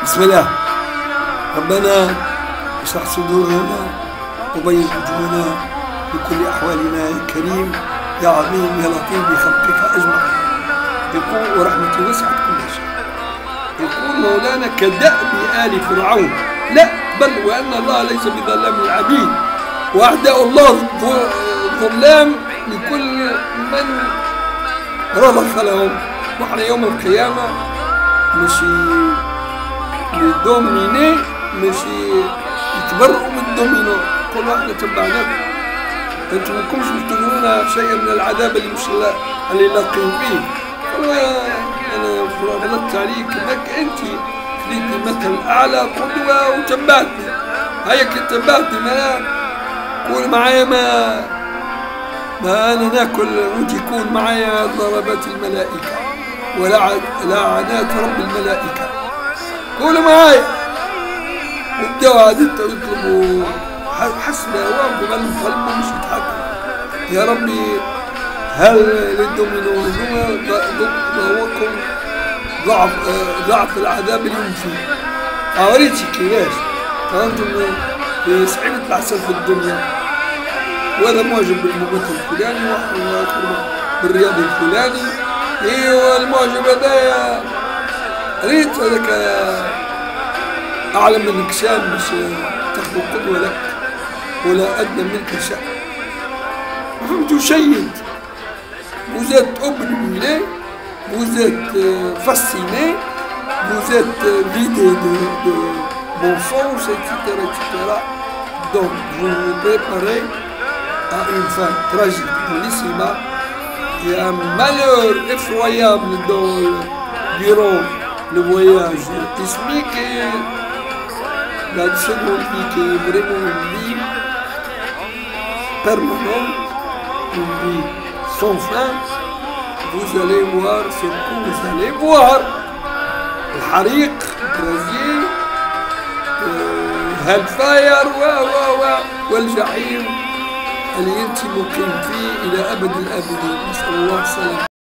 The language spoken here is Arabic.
بسم الله. ربنا اشرح صدورنا وبين وجوهنا بكل أحوالنا يا كريم يا عظيم يا لطيف بخلقك أجمعين. يقول ورحمته وسعت كل شيء. يقول مولانا كدأب آل فرعون، لا بل وأن الله ليس بظلام للعبيد، وأعداء الله ظلام لكل من رضخ لهم. نحن يوم القيامة ماشي للدوميني، ماشي يتبرؤوا من الدومينو، يقولوا احنا تبعناكم، انتم ماكمش تدرون شيئا من العذاب اللي لاقين فيه. انا غلطت عليك انك انت خليتني مثل اعلى قدوه وتبعتني، هيك تبعتني، ما كون معايا ما انا ناكل وتكون معايا ضربات الملائكه ولعنات رب الملائكه. كونوا معايا وابداوا عاد يطلبوا حسب هواهم قلبهم مش يتحكم. يا ربي هل للدومينو ضوءكم ضعف العذاب اليوم فيه؟ أوريتك كيفاش فهمتم في صعيبة العسل في الدنيا، وهذا معجب بالممثل الفلاني وآخر بالرياضي الفلاني. ايوا المعجب هذايا ريت هذاك أعلم منك شان باش تاخذ قدوة لك ولا أدنى منك شأن. فهمتوا شيد vous êtes obnubilé, vous êtes fasciné, vous êtes vidé de bon sens, etc., etc. Donc vous vous préparez à une fin tragique bellissima et un malheur effroyable durant le voyage ismique et la seconde vie qui est vraiment une vie permanente, une vie sans fin. Vous allez voir ce que vous allez voir. الحريق البرازيل، هالفاير والجحيم اللي انت مقيم فيه الى ابد الابدين. نسال الله السلامه.